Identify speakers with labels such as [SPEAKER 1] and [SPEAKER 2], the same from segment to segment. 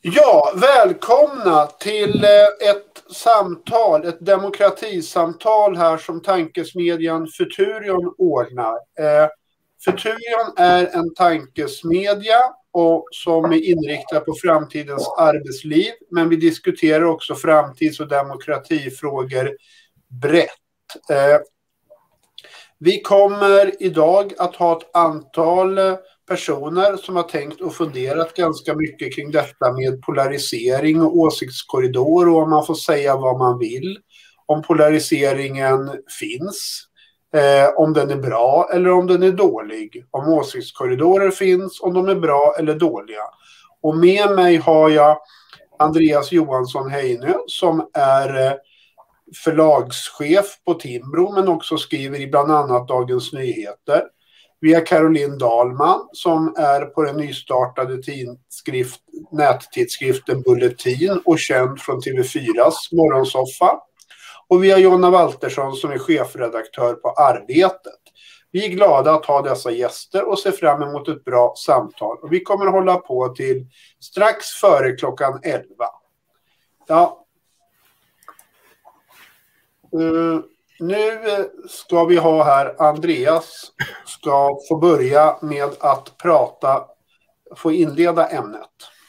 [SPEAKER 1] Ja, välkomna till ett demokratisamtal här som tankesmedjan Futurion ordnar. Futurion är en tankesmedja och som är inriktad på framtidens arbetsliv, men vi diskuterar också framtids- och demokratifrågor brett. Vi kommer idag att ha ett antal personer som har tänkt och funderat ganska mycket kring detta med polarisering och åsiktskorridor, och om man får säga vad man vill om polariseringen finns, om den är bra eller om den är dålig, om åsiktskorridorer finns, om de är bra eller dåliga. Och med mig har jag Andreas Johansson Heinö som är förlagschef på Timbro men också skriver i bland annat Dagens Nyheter. Vi har Caroline Dahlman som är på den nystartade nättidskriften Bulletin och känd från TV4s morgonsoffa. Och vi har Jonna Waltersson som är chefredaktör på Arbetet. Vi är glada att ha dessa gäster och ser fram emot ett bra samtal. Och vi kommer att hålla på till strax före klockan 11. Ja. Nu ska vi ha här Andreas ska få börja med att få inleda ämnet.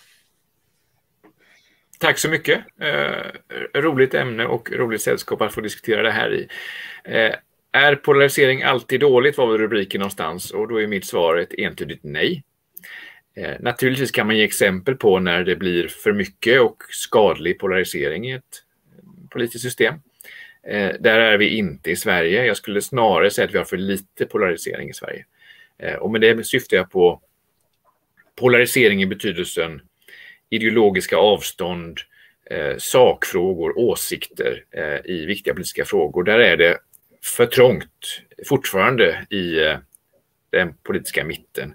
[SPEAKER 2] Tack så mycket. Roligt ämne och roligt sällskap att få diskutera det här i. Är polarisering alltid dåligt, var väl rubriken någonstans, och då är mitt svar ett entydigt nej. Naturligtvis kan man ge exempel på när det blir för mycket och skadlig polarisering i ett politiskt system. Där är vi inte i Sverige. Jag skulle snarare säga att vi har för lite polarisering i Sverige. Och med det syftar jag på polarisering i betydelsen ideologiska avstånd, sakfrågor, åsikter i viktiga politiska frågor. Där är det för trångt fortfarande i den politiska mitten.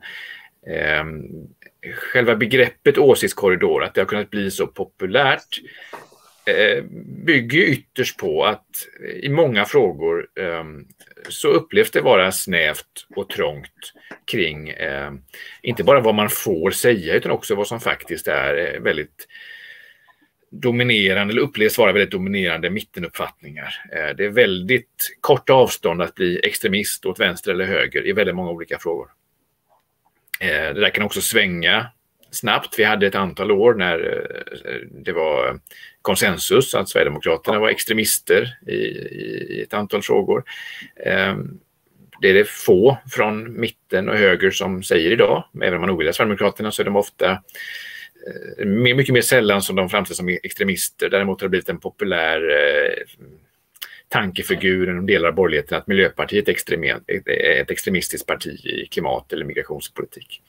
[SPEAKER 2] Själva begreppet åsiktskorridor, att det har kunnat bli så populärt, bygger ytterst på att i många frågor så upplevs det vara snävt och trångt kring inte bara vad man får säga utan också vad som faktiskt är väldigt dominerande eller upplevs vara väldigt dominerande mittenuppfattningar. Det är väldigt kort avstånd att bli extremist åt vänster eller höger i väldigt många olika frågor. Det där kan också svänga snabbt. Vi hade ett antal år när det var konsensus att Sverigedemokraterna var extremister i ett antal frågor. Det är det få från mitten och höger som säger idag. Även om man ogillar Sverigedemokraterna så är de ofta mycket mer sällan som de framställs som extremister. Däremot har det blivit en populär tankefigur inom delar av borgerligheten att Miljöpartiet är ett extremistiskt parti i klimat- eller migrationspolitik.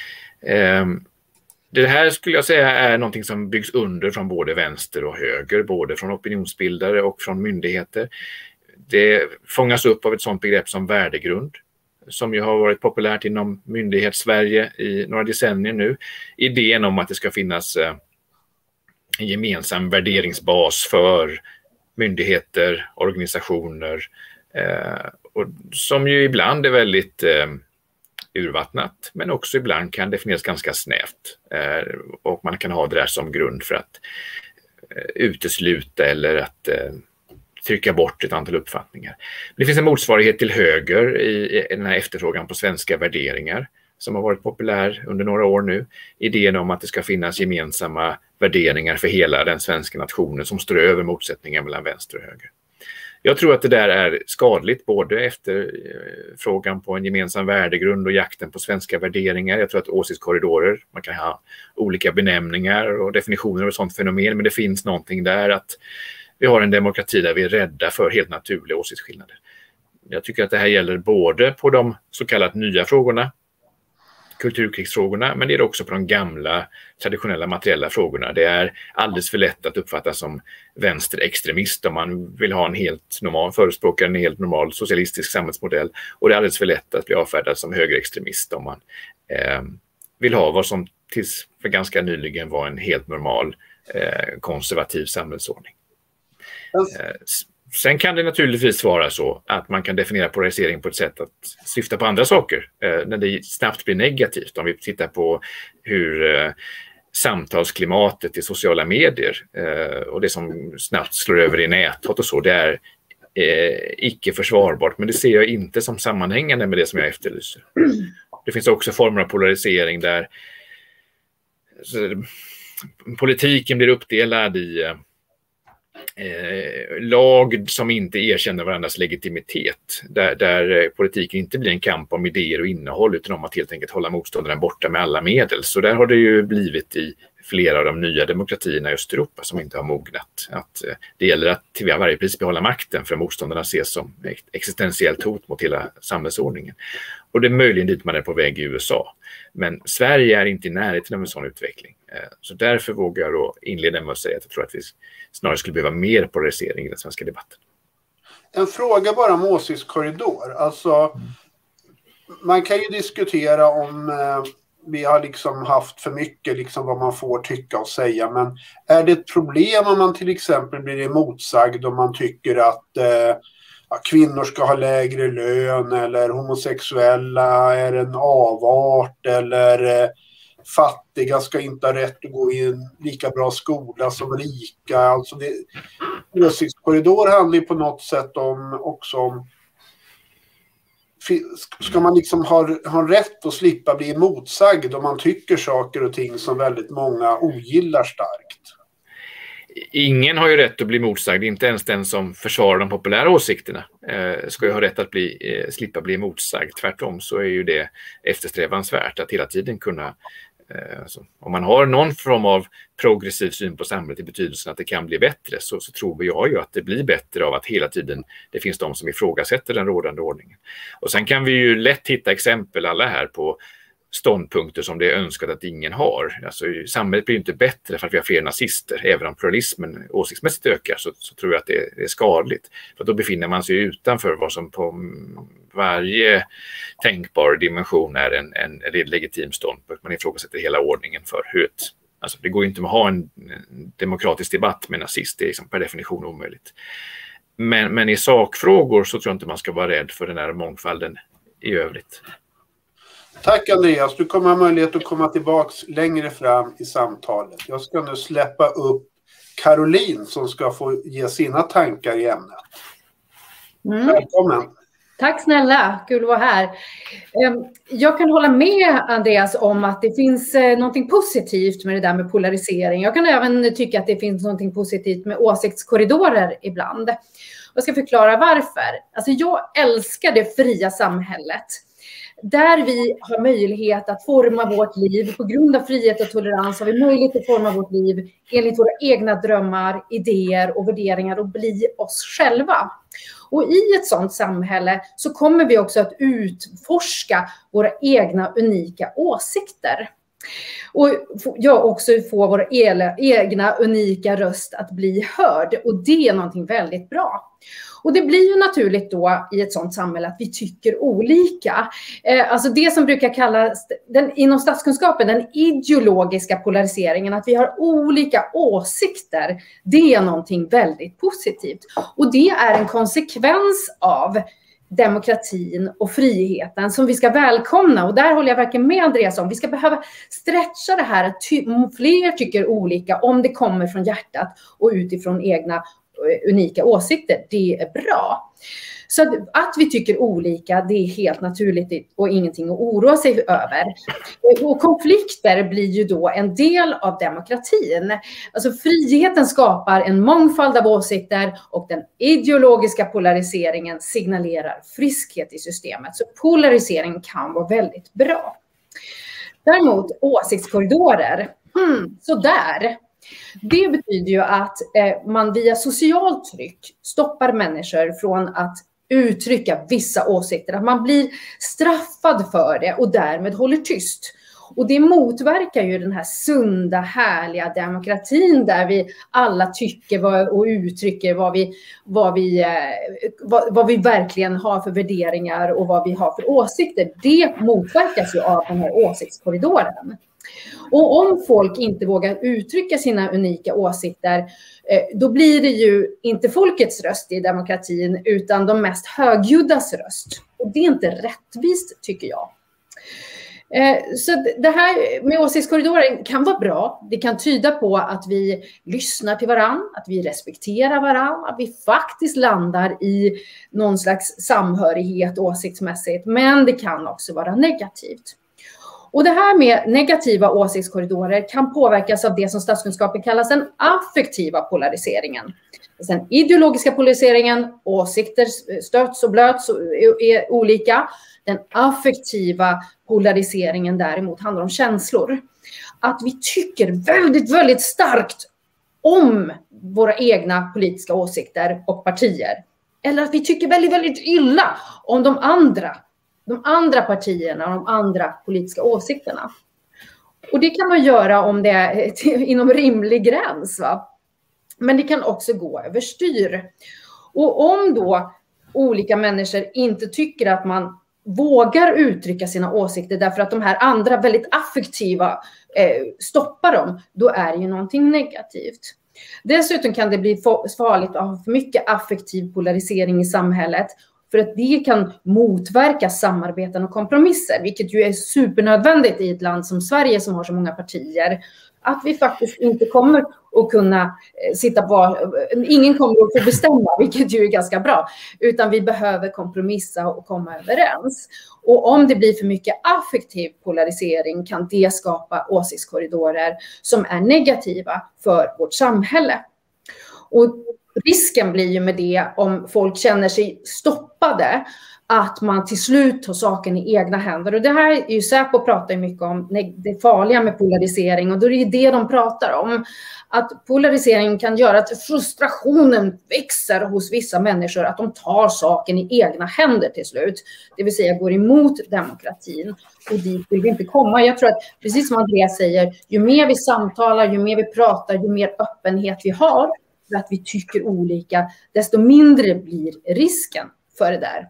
[SPEAKER 2] Det här skulle jag säga är någonting som byggs under från både vänster och höger, både från opinionsbildare och från myndigheter. Det fångas upp av ett sådant begrepp som värdegrund, som ju har varit populärt inom myndighetssverige i några decennier nu. Idén om att det ska finnas en gemensam värderingsbas för myndigheter, organisationer, och som ju ibland är väldigt urvattnat, men också ibland kan definieras ganska snävt. Och man kan ha det där som grund för att utesluta eller att trycka bort ett antal uppfattningar. Det finns en motsvarighet till höger i den här efterfrågan på svenska värderingar som har varit populär under några år nu. Idén om att det ska finnas gemensamma värderingar för hela den svenska nationen som står över motsättningar mellan vänster och höger. Jag tror att det där är skadligt, både efter frågan på en gemensam värdegrund och jakten på svenska värderingar. Jag tror att åsiktskorridorer, man kan ha olika benämningar och definitioner av sånt fenomen, men det finns någonting där att vi har en demokrati där vi är rädda för helt naturliga åsiktsskillnader. Jag tycker att det här gäller både på de så kallat nya frågorna, kulturkrigsfrågorna, men det är också på de gamla traditionella materiella frågorna. Det är alldeles för lätt att uppfatta som vänsterextremist om man vill ha förespråka en helt normal socialistisk samhällsmodell, och det är alldeles för lätt att bli avfärdad som högerextremist om man vill ha vad som tills för ganska nyligen var en helt normal konservativ samhällsordning. Sen kan det naturligtvis vara så att man kan definiera polarisering på ett sätt att syfta på andra saker när det snabbt blir negativt. Om vi tittar på hur samtalsklimatet i sociala medier och det som snabbt slår över i näthat och så, det är icke försvarbart, men det ser jag inte som sammanhängande med det som jag efterlyser. Det finns också former av polarisering där politiken blir uppdelad i lag som inte erkänner varandras legitimitet, där politiken inte blir en kamp om idéer och innehåll utan om att helt enkelt hålla motståndaren borta med alla medel. Så där har det ju blivit i flera av de nya demokratierna i Östeuropa som inte har mognat. Att det gäller att till varje pris behålla makten för motståndarna ses som ett existentiellt hot mot hela samhällsordningen. Och det är möjligen dit man är på väg i USA. Men Sverige är inte i närheten av en sån utveckling. Så därför vågar jag då inleda med att säga att jag tror att vi snarare skulle behöva mer polarisering i den svenska debatten.
[SPEAKER 1] En fråga bara om åsiktskorridor. Alltså, man kan ju diskutera om vi har liksom haft för mycket liksom vad man får tycka och säga. Men är det ett problem om man till exempel blir emotsagd om man tycker att kvinnor ska ha lägre lön eller homosexuella är en avart eller fattiga ska inte ha rätt att gå i en lika bra skola som rika. Alltså åsiktskorridor handlar ju på något sätt också om ska man liksom ha rätt att slippa bli emotsagd om man tycker saker och ting som väldigt många ogillar starkt.
[SPEAKER 2] Ingen har ju rätt att bli motsagd, inte ens den som försvarar de populära åsikterna ska ju ha rätt att slippa bli motsagd. Tvärtom så är ju det eftersträvansvärt att hela tiden kunna, om man har någon form av progressiv syn på samhället i betydelsen att det kan bli bättre, så tror jag ju att det blir bättre av att hela tiden det finns de som ifrågasätter den rådande ordningen. Och sen kan vi ju lätt hitta exempel alla här på ståndpunkter som det är önskat att ingen har. Alltså, samhället blir inte bättre för att vi har fler nazister. Även om pluralismen åsiktsmässigt ökar så tror jag att det är skadligt. För då befinner man sig utanför vad som på varje tänkbar dimension är en legitim ståndpunkt. Man ifrågasätter hela ordningen för hur alltså det går inte att ha en demokratisk debatt med nazist. Det är liksom per definition omöjligt. Men i sakfrågor så tror jag inte man ska vara rädd för den här mångfalden i övrigt.
[SPEAKER 1] Tack Andreas, du kommer ha möjlighet att komma tillbaka längre fram i samtalet. Jag ska nu släppa upp Caroline som ska få ge sina tankar i ämnet. Välkommen.
[SPEAKER 3] Tack snälla, kul att vara här. Jag kan hålla med Andreas om att det finns någonting positivt med det där med polarisering. Jag kan även tycka att det finns någonting positivt med åsiktskorridorer ibland. Jag ska förklara varför. Alltså jag älskar det fria samhället. Där vi har möjlighet att forma vårt liv. På grund av frihet och tolerans har vi möjlighet att forma vårt liv enligt våra egna drömmar, idéer och värderingar och bli oss själva. Och i ett sådant samhälle så kommer vi också att utforska våra egna unika åsikter. Och också få vår egna unika röst att bli hörd. Och det är någonting väldigt bra. Och det blir ju naturligt då i ett sådant samhälle att vi tycker olika. Alltså det som brukar kallas inom statskunskapen den ideologiska polariseringen, att vi har olika åsikter, det är någonting väldigt positivt. Och det är en konsekvens av demokratin och friheten som vi ska välkomna. Och där håller jag verkligen med Andreas om. Vi ska behöva stretcha det här att fler tycker olika om det kommer från hjärtat och utifrån egna unika åsikter. Det är bra. Så att vi tycker olika, det är helt naturligt och ingenting att oroa sig över. Och konflikter blir ju då en del av demokratin. Alltså friheten skapar en mångfald av åsikter och den ideologiska polariseringen signalerar friskhet i systemet. Så polarisering kan vara väldigt bra. Däremot åsiktskorridorer, sådär. Det betyder ju att man via socialt tryck stoppar människor från att uttrycka vissa åsikter. Att man blir straffad för det och därmed håller tyst. Och det motverkar ju den här sunda, härliga demokratin där vi alla tycker och uttrycker vad vi verkligen har för värderingar och vad vi har för åsikter. Det motverkas ju av den här åsiktskorridoren. Och om folk inte vågar uttrycka sina unika åsikter, då blir det ju inte folkets röst i demokratin utan de mest högljuddas röst. Och det är inte rättvist tycker jag. Så det här med åsiktskorridorer kan vara bra. Det kan tyda på att vi lyssnar till varann, att vi respekterar varann, att vi faktiskt landar i någon slags samhörighet åsiktsmässigt. Men det kan också vara negativt. Och det här med negativa åsiktskorridorer kan påverkas av det som statskunskapen kallas den affektiva polariseringen. Den ideologiska polariseringen, åsikter stöts och blöts är olika. Den affektiva polariseringen däremot handlar om känslor. Att vi tycker väldigt, väldigt starkt om våra egna politiska åsikter och partier. Eller att vi tycker väldigt, väldigt illa om de andra partierna och de andra politiska åsikterna. Och det kan man göra om det är inom rimlig gräns, va? Men det kan också gå överstyr. Och om då olika människor inte tycker att man vågar uttrycka sina åsikter därför att de här andra väldigt affektiva stoppar dem, då är det ju någonting negativt. Dessutom kan det bli farligt att ha för mycket affektiv polarisering i samhället, för att det kan motverka samarbeten och kompromisser, vilket ju är supernödvändigt i ett land som Sverige som har så många partier. Att vi faktiskt inte kommer att kunna sitta på, ingen kommer att få bestämma, vilket ju är ganska bra, utan vi behöver kompromissa och komma överens. Och om det blir för mycket affektiv polarisering kan det skapa åsiktskorridorer som är negativa för vårt samhälle. Och risken blir ju med det, om folk känner sig stoppade, att man till slut tar saken i egna händer. Och det här är ju Säpo pratar ju mycket om, det farliga med polarisering. Och då är det de pratar om. Att polarisering kan göra att frustrationen växer hos vissa människor. Att de tar saken i egna händer till slut. Det vill säga går emot demokratin. Och dit vill vi inte komma. Jag tror att, precis som Andreas säger, ju mer vi samtalar, ju mer vi pratar, ju mer öppenhet vi har för att vi tycker olika, desto mindre blir risken för det där.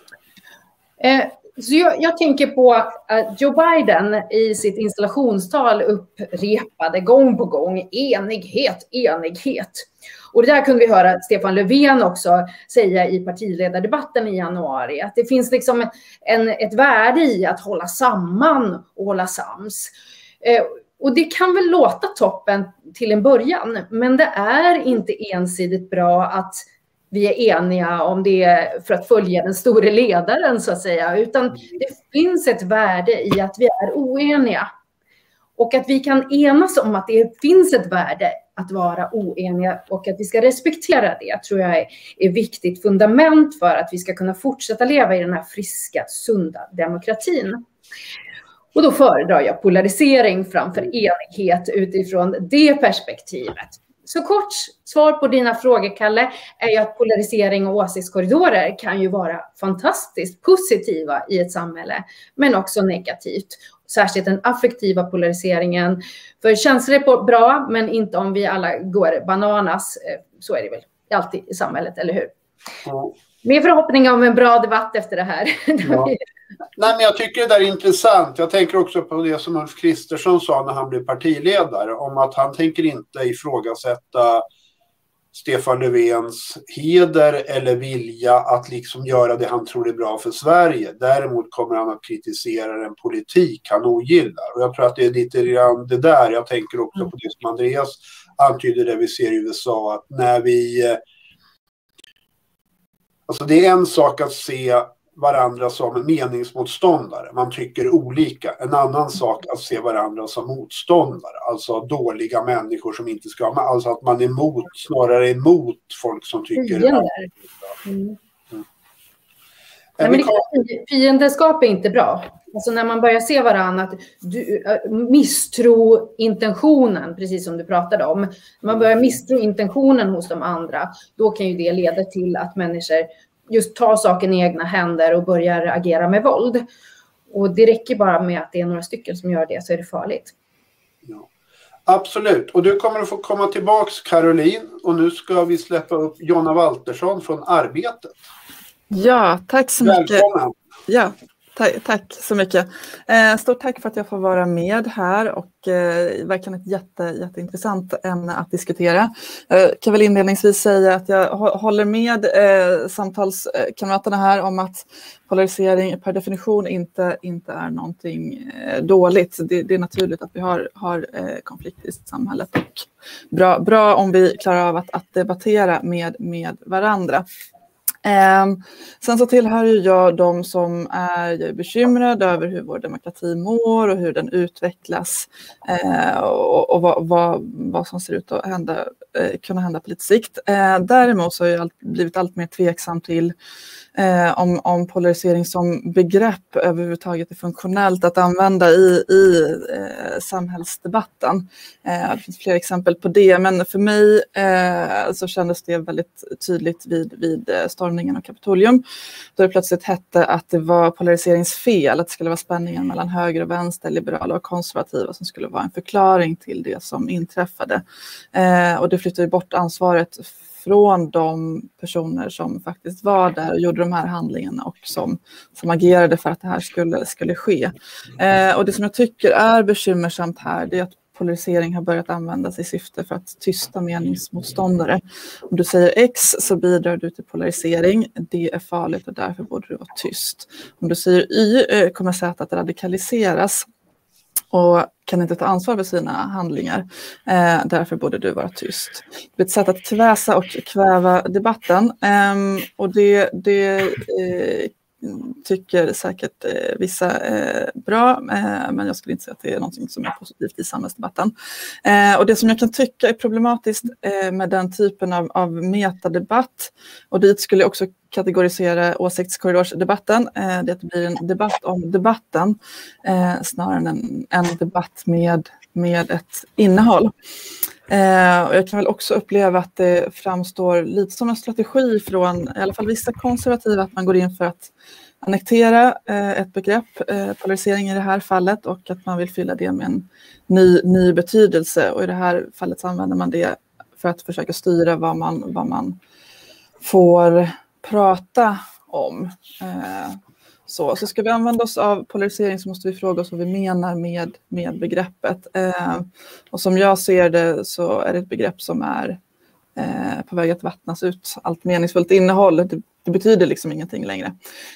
[SPEAKER 3] Så jag tänker på att Joe Biden i sitt installationstal upprepade gång på gång enighet, enighet. Och det där kunde vi höra Stefan Löfven också säga i partiledardebatten i januari. Att det finns liksom ett värde i att hålla samman och hålla sams. Och det kan väl låta toppen till en början, men det är inte ensidigt bra att vi är eniga om det för att följa den store ledaren så att säga, utan det finns ett värde i att vi är oeniga. Och att vi kan enas om att det finns ett värde att vara oeniga och att vi ska respektera det, tror jag är viktigt fundament för att vi ska kunna fortsätta leva i den här friska, sunda demokratin. Och då föredrar jag polarisering framför enighet utifrån det perspektivet. Så kort svar på dina frågor, Kalle, är ju att polarisering och åsiktskorridorer kan ju vara fantastiskt positiva i ett samhälle, men också negativt. Särskilt den affektiva polariseringen. För känslor är bra, men inte om vi alla går bananas. Så är det väl alltid i samhället, eller hur? Ja. Med förhoppning om en bra debatt efter det här.
[SPEAKER 1] Ja. Nej, men jag tycker det där är intressant. Jag tänker också på det som Ulf Kristersson sa när han blev partiledare, om att han tänker inte ifrågasätta Stefan Löfvens heder eller vilja att liksom göra det han tror är bra för Sverige. Däremot kommer han att kritisera den politik han ogillar. Och jag tror att det är lite grann det där. Jag tänker också på det som Andreas antyder, det vi ser i USA, att när vi... Alltså det är en sak att se varandra som meningsmotståndare. Man tycker olika. En annan sak att se varandra som motståndare. Alltså dåliga människor som inte ska... Alltså att man är emot, snarare emot folk som tycker...
[SPEAKER 3] Fiendeskap är inte bra. Alltså när man börjar se varandra, att misstro intentionen, precis som du pratade om. När man börjar misstro intentionen hos de andra, då kan ju det leda till att människor just tar saken i egna händer och börjar agera med våld. Och det räcker bara med att det är några stycken som gör det, så är det farligt.
[SPEAKER 1] Ja. Absolut. Och du kommer att få komma tillbaks, Caroline. Och nu ska vi släppa upp Jonna Waltersson från Arbetet.
[SPEAKER 4] Ja, tack så mycket.
[SPEAKER 1] Välkommen.
[SPEAKER 4] Ja, tack. Tack så mycket. Stort tack för att jag får vara med här och verkligen ett jätteintressant ämne att diskutera. Jag kan väl inledningsvis säga att jag håller med samtalskamraterna här om att polarisering per definition inte är någonting dåligt. Det är naturligt att vi har konflikter i samhället och bra om vi klarar av att debattera med varandra. Sen så tillhör ju jag de som är bekymrade över hur vår demokrati mår och hur den utvecklas och vad som ser ut att kunna hända på lite sikt. Däremot så har jag blivit allt mer tveksam till om polarisering som begrepp överhuvudtaget är funktionellt att använda i samhällsdebatten. Det finns flera exempel på det, men för mig så kändes det väldigt tydligt vid stormningen av Kapitolium, då det plötsligt hette att det var polariseringsfel, att det skulle vara spänningen mellan höger och vänster, liberala och konservativa som skulle vara en förklaring till det som inträffade. Och det flyttade bort ansvaret från de personer som faktiskt var där och gjorde de här handlingarna och som agerade för att det här skulle ske. Och det som jag tycker är bekymmersamt här, det är att polarisering har börjat användas i syfte för att tysta meningsmotståndare. Om du säger X så bidrar du till polarisering. Det är farligt och därför borde du vara tyst. Om du säger Y kommer Z att radikaliseras och kan inte ta ansvar för sina handlingar. Därför borde du vara tyst. Det är ett sätt att kväsa och kväva debatten. Och det tycker säkert vissa bra, men jag skulle inte säga att det är något som är positivt i samhällsdebatten. Och det som jag kan tycka är problematiskt med den typen av metadebatt, och dit skulle jag också kategorisera åsiktskorridorsdebatten, det är att det blir en debatt om debatten snarare än en debatt med ett innehåll. Och jag kan väl också uppleva att det framstår lite som en strategi från i alla fall vissa konservativa att man går in för att annektera ett begrepp, polarisering i det här fallet, och att man vill fylla det med en ny betydelse, och i det här fallet så använder man det för att försöka styra vad man får prata om. Så ska vi använda oss av polarisering så måste vi fråga oss vad vi menar med begreppet. Och som jag ser det så är det ett begrepp som är på väg att vattnas ut. Allt meningsfullt innehåll, det betyder liksom ingenting längre.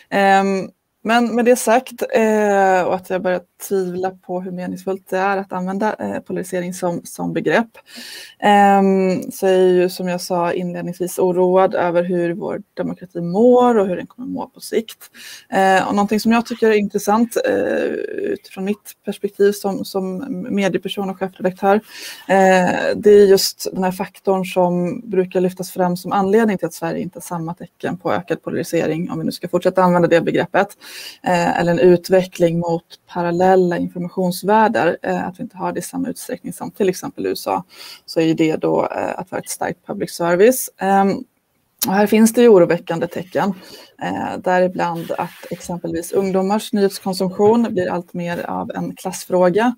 [SPEAKER 4] Men med det sagt, och att jag börjar tvivla på hur meningsfullt det är att använda polarisering som begrepp, så är jag ju, som jag sa inledningsvis, oroad över hur vår demokrati mår och hur den kommer må på sikt. Och någonting som jag tycker är intressant utifrån mitt perspektiv som medieperson och chefredaktör, det är just den här faktorn som brukar lyftas fram som anledning till att Sverige inte har samma tecken på ökad polarisering, om vi nu ska fortsätta använda det begreppet, eller en utveckling mot parallella informationsvärldar, att vi inte har det i samma utsträckning som till exempel USA, så är det då att vara ett starkt public service. Och här finns det ju oroväckande tecken, däribland att exempelvis ungdomars nyhetskonsumtion blir allt mer av en klassfråga.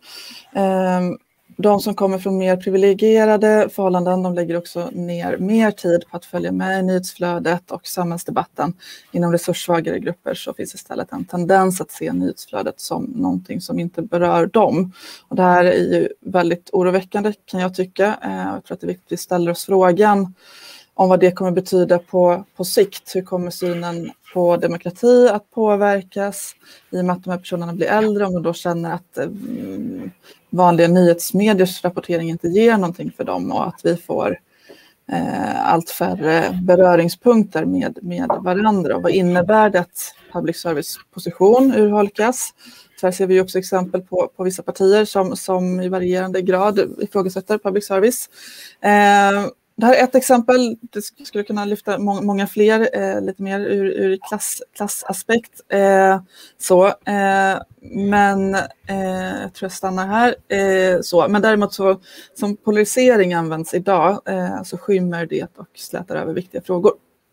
[SPEAKER 4] De som kommer från mer privilegierade förhållanden, de lägger också ner mer tid på att följa med i nyhetsflödet och samhällsdebatten. Inom resurssvagare grupper så finns istället en tendens att se nyhetsflödet som någonting som inte berör dem. Och det här är ju väldigt oroväckande, kan jag tycka. Jag tror att det är viktigt att vi ställer oss frågan om vad det kommer betyda på sikt. Hur kommer synen på demokrati att påverkas i och med att de här personerna blir äldre, om de då känner att vanliga nyhetsmediers rapportering inte ger någonting för dem, och att vi får allt färre beröringspunkter med varandra. Och vad innebär det att public service position urholkas? Här ser vi också exempel på vissa partier som i varierande grad ifrågasätter public service. Det här är ett exempel, det skulle kunna lyfta många fler, lite mer ur klassaspekt. Men jag tror jag stannar här. Men däremot så, som polarisering används idag, så skymmer det och slätar över viktiga frågor.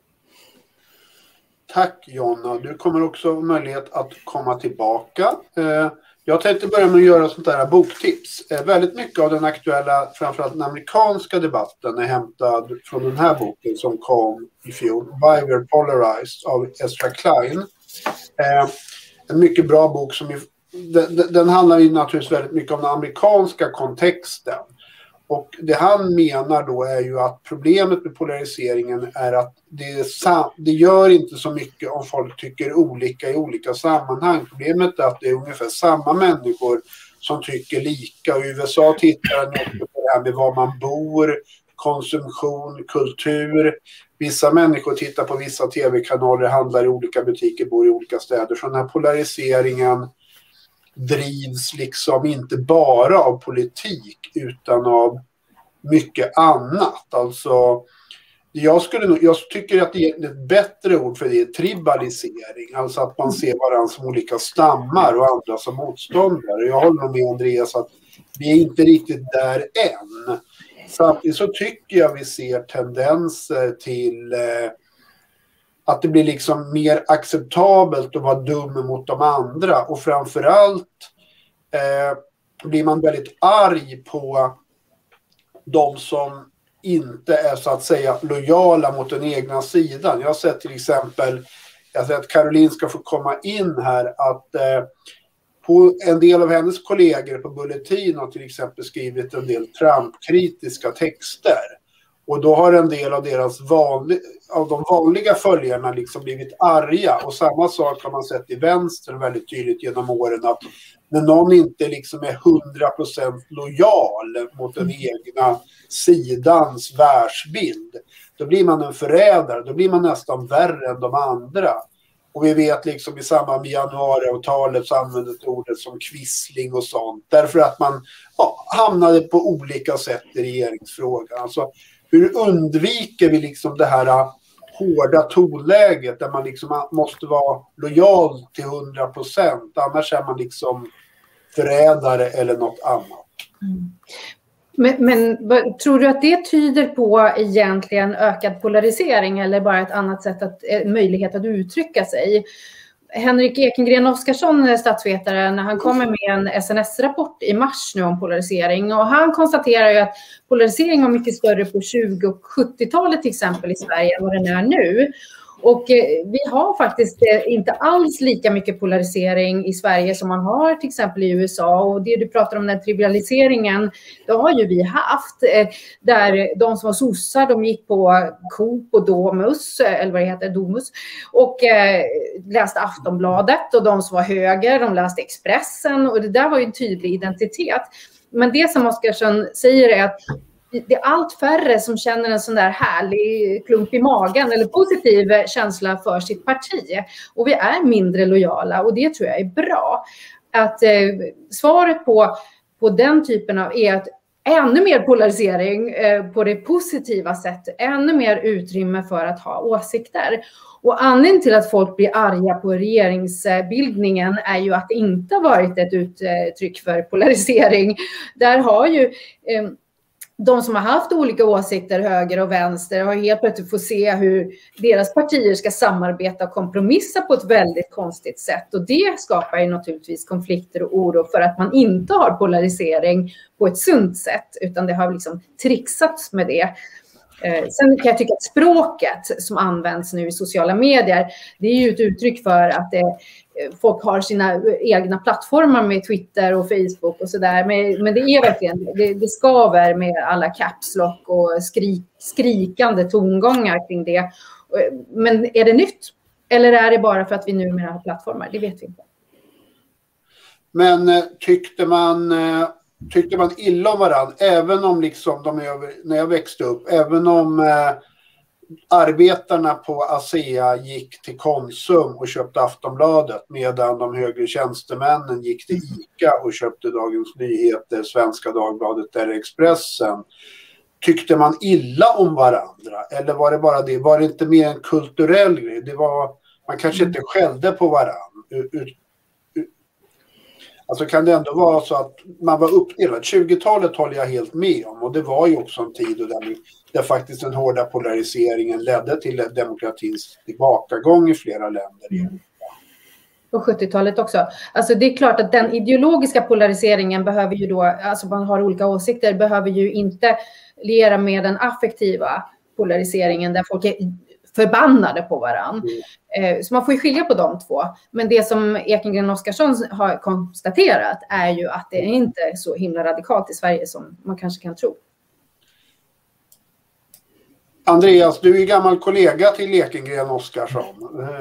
[SPEAKER 1] Tack Jonna, du kommer också ha möjlighet att komma tillbaka. Jag tänkte börja med att göra sånt där boktips. Väldigt mycket av den aktuella, framförallt den amerikanska debatten, är hämtad från den här boken som kom i fjol, Why We're Polarized av Ezra Klein. en mycket bra bok som den handlar ju naturligtvis väldigt mycket om den amerikanska kontexten. Och det han menar då är ju att problemet med polariseringen är att det gör inte så mycket om folk tycker olika i olika sammanhang. Problemet är att det är ungefär samma människor som tycker lika. Och i USA tittar man också på det här med var man bor, konsumtion, kultur. Vissa människor tittar på vissa tv-kanaler, handlar i olika butiker, bor i olika städer. Så den här polariseringen drivs liksom inte bara av politik utan av mycket annat. Alltså, jag tycker att det är ett bättre ord för det är tribalisering. Alltså att man ser varandra som olika stammar och andra som motståndare. Jag håller med Andreas att vi är inte riktigt där än. Samtidigt så tycker jag vi ser tendenser till att det blir liksom mer acceptabelt att vara dum mot de andra. Och framförallt blir man väldigt arg på de som inte är så att säga lojala mot den egna sidan. Jag har sett till exempel, att Caroline ska få komma in här, att på en del av hennes kollegor på Bulletin har till exempel skrivit en del Trump-kritiska texter. Och då har en del av de vanliga följarna liksom blivit arga. Och samma sak har man sett i vänstern väldigt tydligt genom åren, att när någon inte liksom är 100% lojal mot den egna sidans världsbild, då blir man en förrädare, då blir man nästan värre än de andra. Och vi vet liksom i samband med januariavtalet så användes ordet som kvissling och sånt. Därför att man hamnade på olika sätt i regeringsfrågan. Alltså hur undviker vi liksom det här hårda tonläget där man liksom måste vara lojal till 100%. Annars är man liksom förrädare eller något annat.
[SPEAKER 3] Men tror du att det tyder på egentligen ökad polarisering eller bara ett annat sätt möjlighet att uttrycka sig? Henrik Ekengren Oskarsson, statsvetaren, han kommer med en SNS-rapport i mars nu om polarisering, och han konstaterar ju att polarisering var mycket större på 20- och 70-talet till exempel i Sverige än vad den är nu. Och vi har faktiskt inte alls lika mycket polarisering i Sverige som man har till exempel i USA. Och det du pratar om, den tribaliseringen, det har ju vi haft. Där de som var sossar, de gick på Coop och Domus, eller vad det heter, Domus, och läste Aftonbladet. Och de som var höger, de läste Expressen. Och det där var ju en tydlig identitet. Men det som Oskarsson säger är att det är allt färre som känner en sån där härlig klump i magen eller positiv känsla för sitt parti. Och vi är mindre lojala, och det tror jag är bra. Att svaret på den typen av är att ännu mer polarisering på det positiva sättet, ännu mer utrymme för att ha åsikter. Och anledningen till att folk blir arga på regeringsbildningen är ju att det inte har varit ett uttryck för polarisering. Där har ju de som har haft olika åsikter, höger och vänster, har helt plötsligt fått se hur deras partier ska samarbeta och kompromissa på ett väldigt konstigt sätt. Och det skapar ju naturligtvis konflikter och oro för att man inte har polarisering på ett sunt sätt, utan det har liksom trixats med det. Sen kan jag tycka att språket som används nu i sociala medier, det är ju ett uttryck för att folk har sina egna plattformar med Twitter och Facebook och sådär. Men det är verkligen, det skaver med alla caps lock och skrikande tongångar kring det. Men är det nytt? Eller är det bara för att vi numera har plattformar? Det vet vi inte.
[SPEAKER 1] Men tyckte man illa om varandra, även om liksom när jag växte upp, även om arbetarna på ASEA gick till Konsum och köpte Aftonbladet, medan de högre tjänstemännen gick till ICA och köpte Dagens Nyheter, Svenska Dagbladet eller Expressen. Tyckte man illa om varandra? Eller var det bara det? Var det inte mer en kulturell grej? Man kanske inte skällde på varandra. Alltså kan det ändå vara så att man var uppdelad. 20-talet håller jag helt med om, och det var ju också en tid där faktiskt den hårda polariseringen ledde till demokratins tillbakagång i flera länder.
[SPEAKER 3] På 70-talet också. Alltså det är klart att den ideologiska polariseringen behöver ju då, alltså man har olika åsikter, behöver ju inte liera med den affektiva polariseringen där folk är förbannade på varandra. Så man får ju skilja på de två. Men det som Ekengren Oskarsson har konstaterat är ju att det är inte så himla radikalt i Sverige som man kanske kan tro.
[SPEAKER 1] Andreas, du är gammal kollega till Ekengren Oskarsson.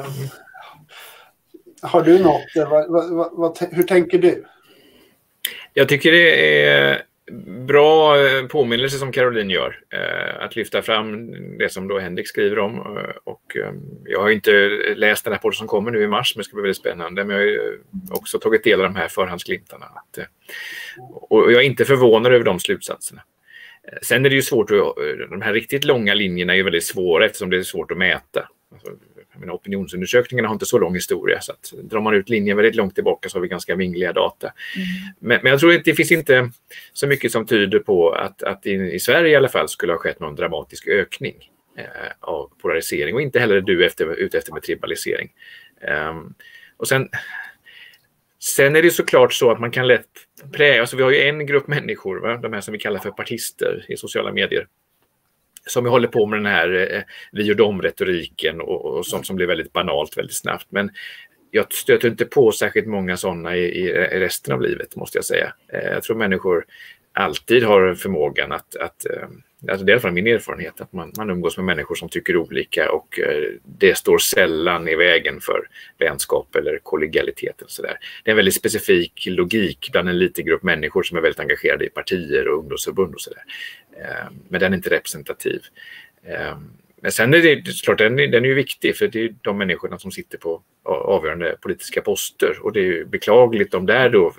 [SPEAKER 1] Har du något? Hur tänker du?
[SPEAKER 2] Jag tycker det är bra påminnelse som Caroline gör. Att lyfta fram det som då Henrik skriver om. Och jag har inte läst den här rapporten som kommer nu i mars, men det ska bli väldigt spännande. Men jag har också tagit del av de här förhandsglimtarna. Och jag är inte förvånad över de slutsatserna. Sen är det ju svårt, de här riktigt långa linjerna är ju väldigt svåra eftersom det är svårt att mäta. Alltså, opinionsundersökningarna har inte så lång historia, så att drar man ut linjen väldigt långt tillbaka så har vi ganska vingliga data. Men jag tror att det finns inte så mycket som tyder på att i Sverige i alla fall skulle ha skett någon dramatisk ökning av polarisering, och inte heller du ute efter med tribalisering. Och sen är det såklart så att man kan lätt prägla, alltså vi har ju en grupp människor, va? De här som vi kallar för partister i sociala medier, som håller på med den här vi och dom-retoriken och sånt som blir väldigt banalt väldigt snabbt. Men jag stöter inte på särskilt många sådana i resten av livet, måste jag säga. Jag tror människor alltid har förmågan att alltså det är i alla fall min erfarenhet, att man umgås med människor som tycker olika, och det står sällan i vägen för vänskap eller kollegialitet och sådär. Det är en väldigt specifik logik bland en liten grupp människor som är väldigt engagerade i partier och ungdomsförbund och sådär. Men den är inte representativ. Men sen är det klart, den är ju viktig, för det är de människorna som sitter på avgörande politiska poster, och det är ju beklagligt om där då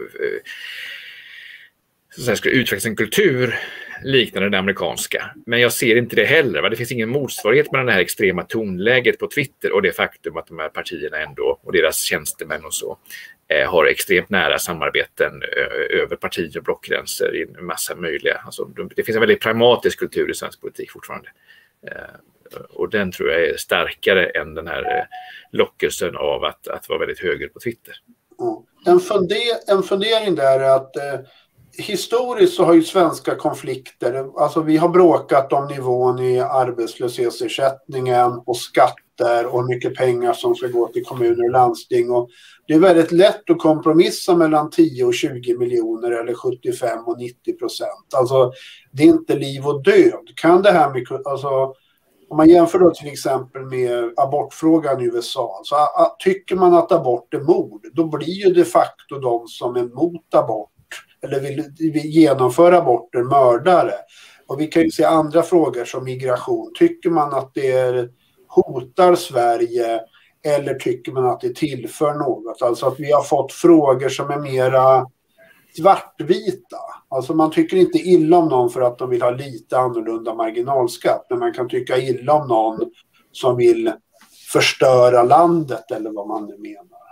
[SPEAKER 2] så skulle utvecklas en kultur liknande den amerikanska. Men jag ser inte det heller. Va? Det finns ingen motsvarighet mellan det här extrema tonläget på Twitter och det faktum att de här partierna ändå och deras tjänstemän och så har extremt nära samarbeten över parti- och blockgränser i en massa möjliga. Alltså, det finns en väldigt pragmatisk kultur i svensk politik fortfarande. Och den tror jag är starkare än den här lockelsen av att vara väldigt höger på Twitter.
[SPEAKER 1] En fundering där är att historiskt så har ju svenska konflikter, alltså vi har bråkat om nivån i arbetslöshetsersättningen och skatter och hur mycket pengar som ska gå till kommuner och landsting, och det är väldigt lätt att kompromissa mellan 10 och 20 miljoner eller 75 och 90%. Alltså det är inte liv och död. Kan det här med, alltså om man jämför då till exempel med abortfrågan i USA, så tycker man att abort är mord, då blir ju de facto de som är mot abort eller vill genomföra aborter mördare. Och vi kan ju se andra frågor som migration. Tycker man att det hotar Sverige eller tycker man att det tillför något? Alltså att vi har fått frågor som är mera svartvita. Alltså man tycker inte illa om någon för att de vill ha lite annorlunda marginalskatt, men man kan tycka illa om någon som vill förstöra landet eller vad man nu menar.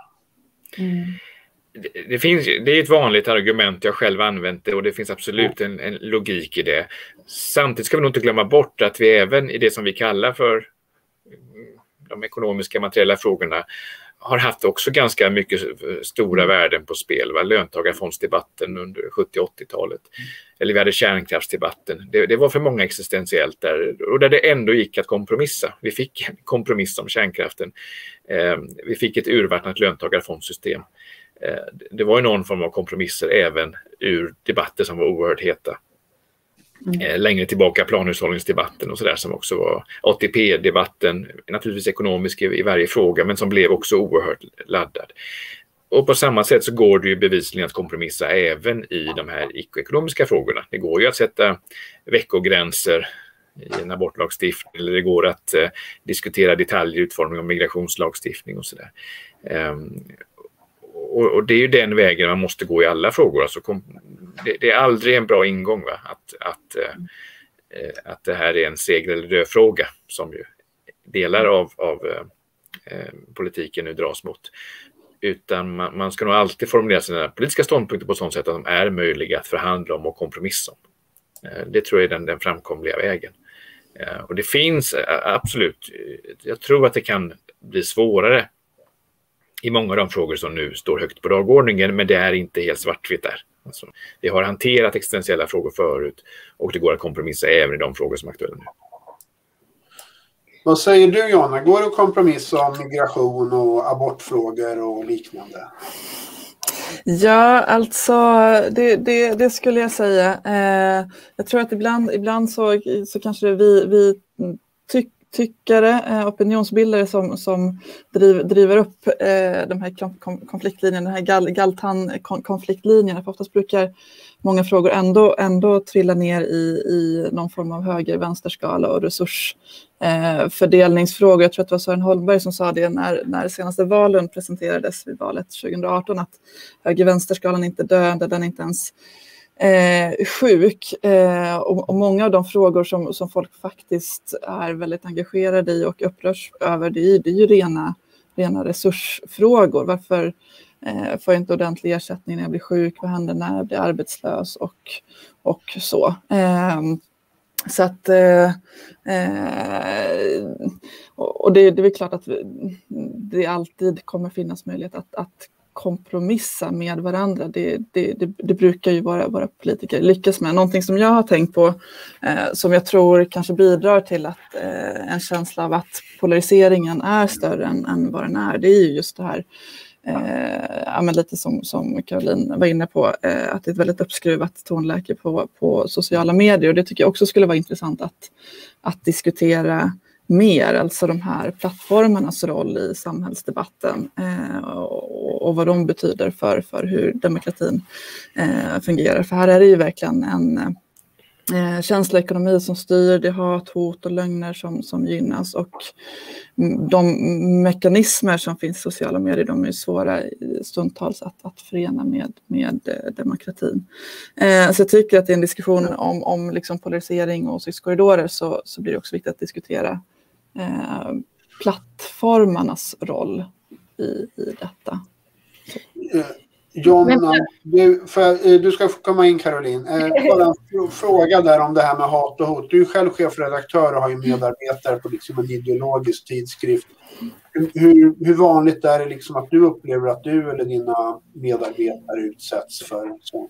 [SPEAKER 2] Det är ett vanligt argument, jag själv använt det, och det finns absolut en logik i det. Samtidigt ska vi nog inte glömma bort att vi även i det som vi kallar för de ekonomiska materiella frågorna har haft också ganska mycket stora värden på spel. Löntagarfondsdebatten under 70-80-talet. Eller vi hade kärnkraftsdebatten. Det var för många existentiellt där. Och där det ändå gick att kompromissa. Vi fick en kompromiss om kärnkraften. Vi fick ett urvattnat löntagarfondssystem. Det var ju någon form av kompromisser även ur debatter som var oerhört heta. Längre tillbaka planhushållningsdebatten och sådär, som också var ATP-debatten, naturligtvis ekonomisk i varje fråga, men som blev också oerhört laddad. Och på samma sätt så går det ju bevisligen att kompromissa även i de här icke-ekonomiska frågorna. Det går ju att sätta veckogränser i en abortlagstiftning, eller det går att diskutera detaljer, utformning av migrationslagstiftning och sådär. Och det är ju den vägen man måste gå i alla frågor. Alltså, det är aldrig en bra ingång, va? Att det här är en seger eller död fråga som ju delar av politiken nu dras mot. Utan man ska nog alltid formulera sina politiska ståndpunkter på sånt sätt att de är möjliga att förhandla om och kompromissa om. Det tror jag är den framkomliga vägen. Och det finns absolut, jag tror att det kan bli svårare i många av de frågor som nu står högt på dagordningen, men det är inte helt svartvitt där. Alltså, vi har hanterat existentiella frågor förut och det går att kompromissa även i de frågor som är aktuella nu.
[SPEAKER 1] Vad säger du, Jonna? Går det att kompromissa om migration och abortfrågor och liknande?
[SPEAKER 4] Ja, alltså det skulle jag säga. Jag tror att ibland så kanske vi tyckare, opinionsbildare som driver upp de här konfliktlinjerna, den här Galtan-konfliktlinjerna. För oftast brukar många frågor ändå trilla ner i någon form av höger-vänsterskala och resursfördelningsfrågor. Jag tror att det var Sören Holmberg som sa det när senaste valen presenterades vid valet 2018, att höger-vänsterskalan inte död, den är inte ens sjuk. Och många av de frågor som folk faktiskt är väldigt engagerade i och upprörs över, det är ju rena resursfrågor. Varför får jag inte ordentlig ersättning när jag blir sjuk? Vad händer när jag blir arbetslös? Och så. Så att och det är väl klart att det alltid kommer finnas möjlighet att kompromissa med varandra. Det brukar ju våra politiker lyckas med. Någonting som jag har tänkt på, som jag tror kanske bidrar till att en känsla av att polariseringen är större än vad den är, det är ju just det här, men lite som Caroline var inne på, att det är ett väldigt uppskruvat tonläge på sociala medier, och det tycker jag också skulle vara intressant att diskutera mer, alltså de här plattformarnas roll i samhällsdebatten och vad de betyder för hur demokratin fungerar. För här är det ju verkligen en känsloekonomi som styr, det hat, hot och lögner som gynnas, och de mekanismer som finns i sociala medier, de är svåra stundtals att förena med demokratin. Så jag tycker att i en diskussion om liksom polarisering och åsiktskorridorer så blir det också viktigt att diskutera plattformarnas roll i detta.
[SPEAKER 1] Jonna, du ska få komma in, Caroline. Bara en fråga där om det här med hat och hot. Du är själv chefredaktör och har ju medarbetare på liksom en ideologisk tidskrift. Hur vanligt är det liksom att du upplever att du eller dina medarbetare utsätts för sånt?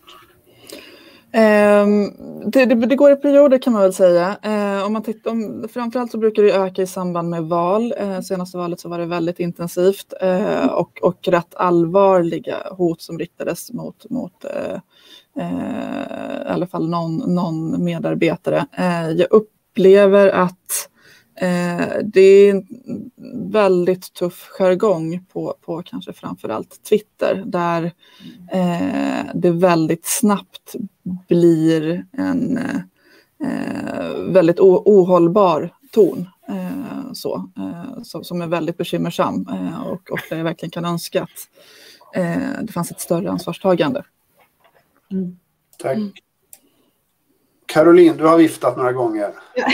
[SPEAKER 4] Det går i perioder, kan man väl säga. Om man tittar, framförallt så brukar det öka i samband med val. Senaste valet så var det väldigt intensivt och rätt allvarliga hot som riktades mot i alla fall någon medarbetare. Jag upplever att det är en väldigt tuff jargong på kanske framförallt Twitter, där det väldigt snabbt blir en väldigt ohållbar ton som är väldigt bekymmersam, och där jag verkligen kan önska att det fanns ett större ansvarstagande.
[SPEAKER 1] Tack. Caroline, du har viftat några gånger.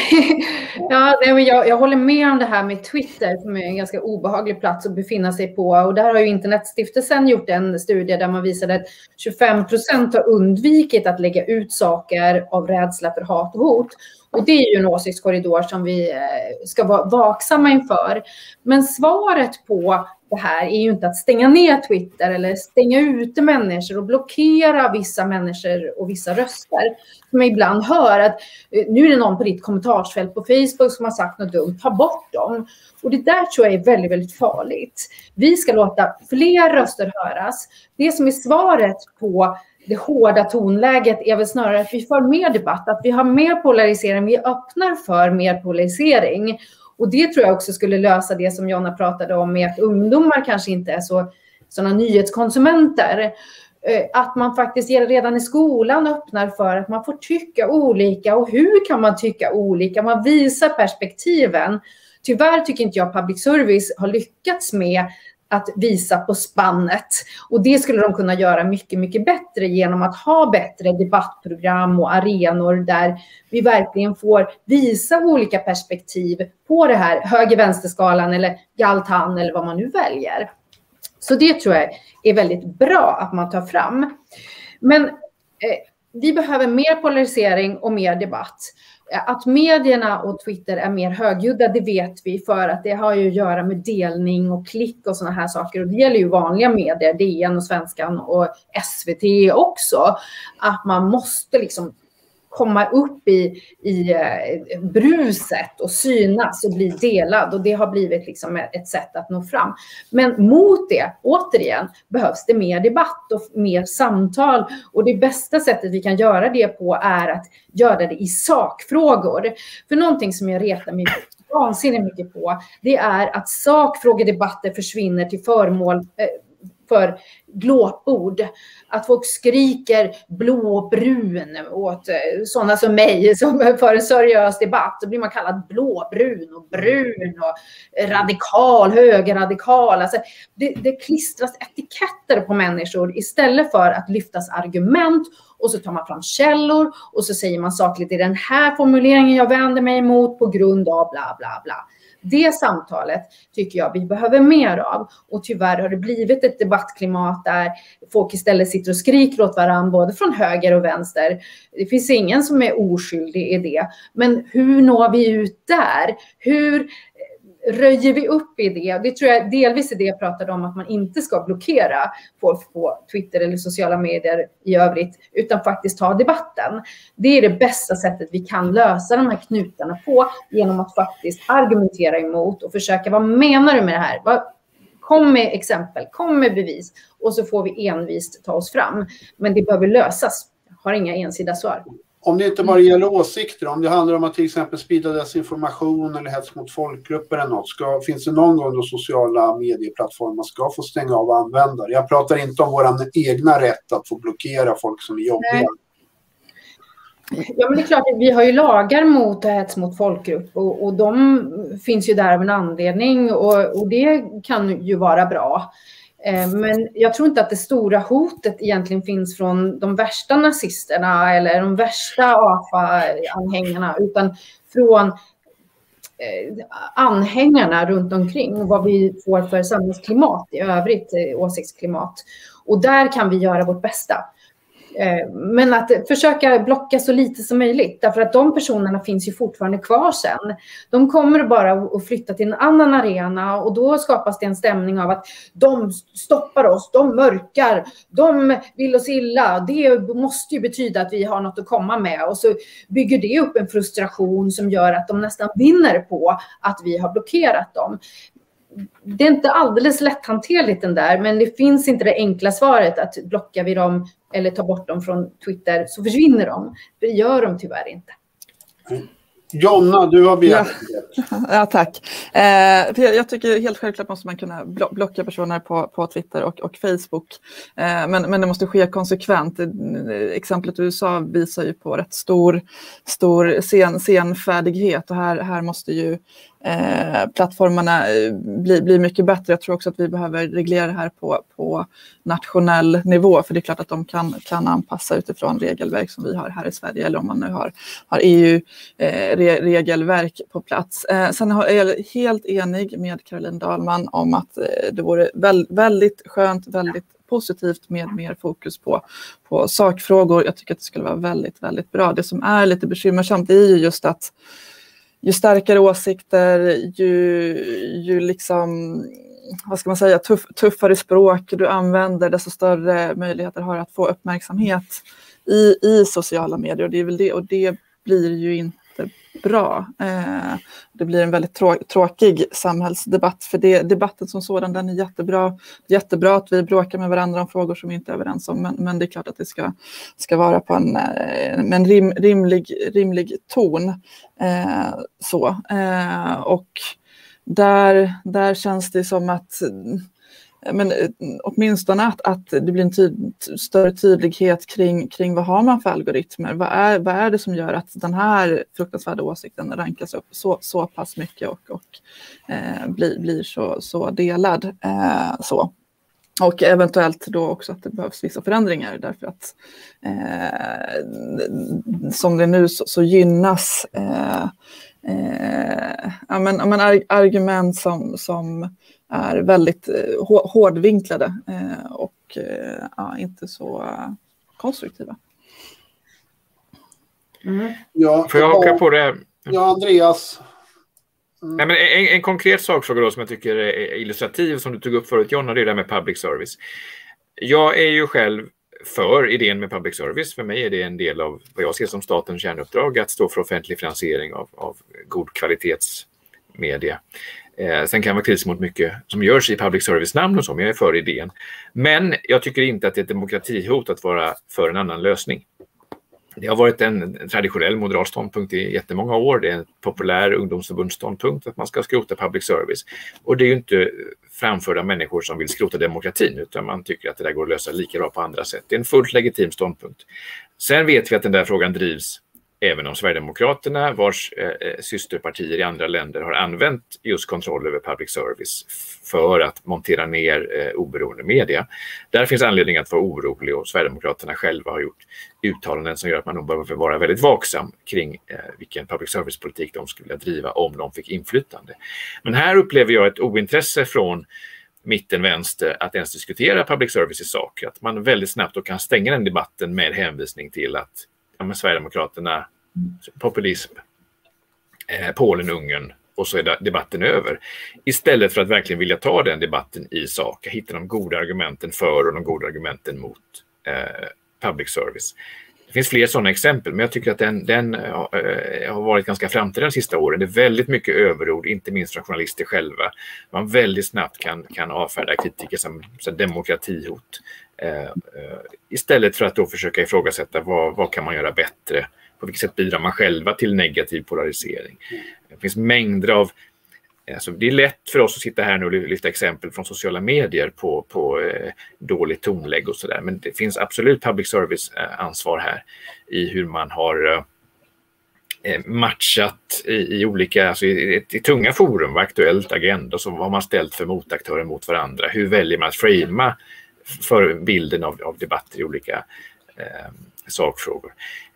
[SPEAKER 3] Jag håller med om det här med Twitter, som är en ganska obehaglig plats att befinna sig på. Och där har ju Internetstiftelsen gjort en studie där man visade att 25% har undvikit att lägga ut saker av rädsla för hat och hot. Och det är ju en åsiktskorridor som vi ska vara vaksamma inför. Men svaret på det här är ju inte att stänga ner Twitter eller stänga ute människor och blockera vissa människor och vissa röster. Som jag ibland hör att nu är det någon på ditt kommentarsfält på Facebook som har sagt något dumt, ta bort dem. Och det där tror jag är väldigt, väldigt farligt. Vi ska låta fler röster höras. Det som är svaret på det hårda tonläget är väl snarare att vi får mer debatt, att vi har mer polarisering, vi öppnar för mer polarisering. Och det tror jag också skulle lösa det som Jonna pratade om, med att ungdomar kanske inte är sådana nyhetskonsumenter. Att man faktiskt redan i skolan öppnar för att man får tycka olika, och hur kan man tycka olika? Man visar perspektiven. Tyvärr tycker inte jag public service har lyckats med att visa på spannet. Och det skulle de kunna göra mycket, mycket bättre genom att ha bättre debattprogram och arenor där vi verkligen får visa olika perspektiv på det här höger-vänsterskalan eller Galtan eller vad man nu väljer. Så det tror jag är väldigt bra att man tar fram. Men vi behöver mer polarisering och mer debatt. Att medierna och Twitter är mer högljudda, det vet vi, för att det har ju att göra med delning och klick och såna här saker. Och det gäller ju vanliga medier, DN och Svenskan och SVT också. Att man måste liksom komma upp i bruset och synas och bli delad. Och det har blivit liksom ett sätt att nå fram. Men mot det, återigen, behövs det mer debatt och mer samtal. Och det bästa sättet vi kan göra det på är att göra det i sakfrågor. För någonting som jag retar mig vansinnigt mycket på, det är att sakfrågedebatter försvinner till förmån för glåpord. Att folk skriker blå och brun åt sådana som mig som för en seriös debatt. Då blir man kallad blåbrun och brun och radikal, högerradikal. Alltså det klistras etiketter på människor istället för att lyftas argument, och så tar man fram källor och så säger man sakligt i den här formuleringen jag vänder mig emot på grund av bla bla bla. Det samtalet tycker jag vi behöver mer av, och tyvärr har det blivit ett debattklimat där folk istället sitter och skriker åt varandra både från höger och vänster. Det finns ingen som är oskyldig i det, men hur når vi ut där? Hur röjer vi upp i det? Det tror jag delvis är det jag pratade om, att man inte ska blockera folk på Twitter eller sociala medier i övrigt, utan faktiskt ta debatten. Det är det bästa sättet vi kan lösa de här knutarna på, genom att faktiskt argumentera emot och försöka, vad menar du med det här? Kom med exempel, kom med bevis, och så får vi envist ta oss fram. Men det behöver lösas. Jag har inga ensida svar.
[SPEAKER 1] Om det inte bara gäller åsikter, om det handlar om att till exempel sprida desinformation eller hets mot folkgrupper eller något, finns det någon gång då sociala medieplattformar ska få stänga av användare? Jag pratar inte om vår egna rätt att få blockera folk som är jobbiga.
[SPEAKER 3] Nej. Ja, men det är klart att vi har ju lagar mot hets mot folkgrupp, och de finns ju där av en anledning, och det kan ju vara bra. Men jag tror inte att det stora hotet egentligen finns från de värsta nazisterna eller de värsta AFA-anhängarna, utan från anhängarna runt omkring, och vad vi får för samhällsklimat i övrigt, åsiktsklimat. Och där kan vi göra vårt bästa. Men att försöka blocka så lite som möjligt, därför att de personerna finns ju fortfarande kvar sen. De kommer bara att flytta till en annan arena, och då skapas det en stämning av att de stoppar oss, de mörkar, de vill oss illa. Det måste ju betyda att vi har något att komma med, och så bygger det upp en frustration som gör att de nästan vinner på att vi har blockerat dem. Det är inte alldeles lätthanterligt den där, men det finns inte det enkla svaret att blockar vi dem eller tar bort dem från Twitter så försvinner de. Det gör de tyvärr inte.
[SPEAKER 1] Jonna, du har begärt.
[SPEAKER 4] Ja, tack. Jag tycker helt självklart måste man kunna blocka personer på Twitter och Facebook. Men det måste ske konsekvent. Exemplet i USA visar ju på rätt stor senfärdighet, och här måste ju plattformarna bli mycket bättre. Jag tror också att vi behöver reglera det här på nationell nivå, för det är klart att de kan anpassa utifrån regelverk som vi har här i Sverige, eller om man nu har EU-regelverk på plats. Sen är jag helt enig med Caroline Dahlman om att det vore väldigt skönt, väldigt positivt med mer fokus på sakfrågor. Jag tycker att det skulle vara väldigt, väldigt bra. Det som är lite bekymmersamt är ju just att ju starkare åsikter, ju liksom, vad ska man säga, tuffare språk du använder, desto större möjligheter har att få uppmärksamhet i sociala medier. Och det är väl det, och det blir ju inte bra. Det blir en väldigt tråkig samhällsdebatt, för debatten som sådan, den är jättebra att vi bråkar med varandra om frågor som vi inte är överens om, men det är klart att det ska vara på en rimlig ton. Och där känns det som att, men åtminstone att det blir en större tydlighet kring vad har man för algoritmer. Vad är det som gör att den här fruktansvärda åsikten rankas upp så pass mycket och blir så delad. Så. Och eventuellt då också att det behövs vissa förändringar, därför att som det nu så gynnas argument som är väldigt hårdvinklade och inte så konstruktiva.
[SPEAKER 1] Ja,
[SPEAKER 2] får jag haka på det?
[SPEAKER 1] Ja, Andreas.
[SPEAKER 2] Nej, men en konkret sakfråga då som jag tycker är illustrativ, som du tog upp förut, Jonna, det är det med public service. Jag är ju själv för idén med public service. För mig är det en del av vad jag ser som statens kärnuppdrag, att stå för offentlig finansiering av god kvalitetsmedia. Sen kan man vara kritisk mot mycket som görs i public service-namn och så, men jag är för idén. Men jag tycker inte att det är ett demokratihot att vara för en annan lösning. Det har varit en traditionell moderat ståndpunkt i jättemånga år. Det är en populär ungdomsförbundsståndpunkt att man ska skrota public service. Och det är ju inte framförda människor som vill skrota demokratin, utan man tycker att det där går att lösa lika bra på andra sätt. Det är en fullt legitim ståndpunkt. Sen vet vi att den där frågan drivs även om Sverigedemokraterna, vars systerpartier i andra länder har använt just kontroll över public service för att montera ner oberoende media. Där finns anledning att vara orolig, och Sverigedemokraterna själva har gjort uttalanden som gör att man nog behöver vara väldigt vaksam kring vilken public service-politik de skulle vilja driva om de fick inflytande. Men här upplever jag ett ointresse från mitten-vänster att ens diskutera public service i sak. Att man väldigt snabbt då kan stänga den debatten med hänvisning till att Sverigedemokraterna, populism, Polen, Ungern, och så är debatten över. Istället för att verkligen vilja ta den debatten i sak, hitta de goda argumenten för och de goda argumenten mot public service. Det finns fler sådana exempel, men jag tycker att den har varit ganska framtida de sista åren. Det är väldigt mycket överord, inte minst från journalister själva. Man väldigt snabbt kan avfärda kritiker som demokratihot. Istället för att då försöka ifrågasätta vad kan man göra bättre, på vilket sätt bidrar man själva till negativ polarisering. Det finns mängder av, alltså det är lätt för oss att sitta här nu och lyfta exempel från sociala medier på dåligt tonlägg och sådär, men det finns absolut public service ansvar här i hur man har matchat i olika, alltså i tunga forum, Aktuellt, Agenda, så har man ställt för motaktörer mot varandra. Hur väljer man att framea för bilden av debatter i olika sakfrågor.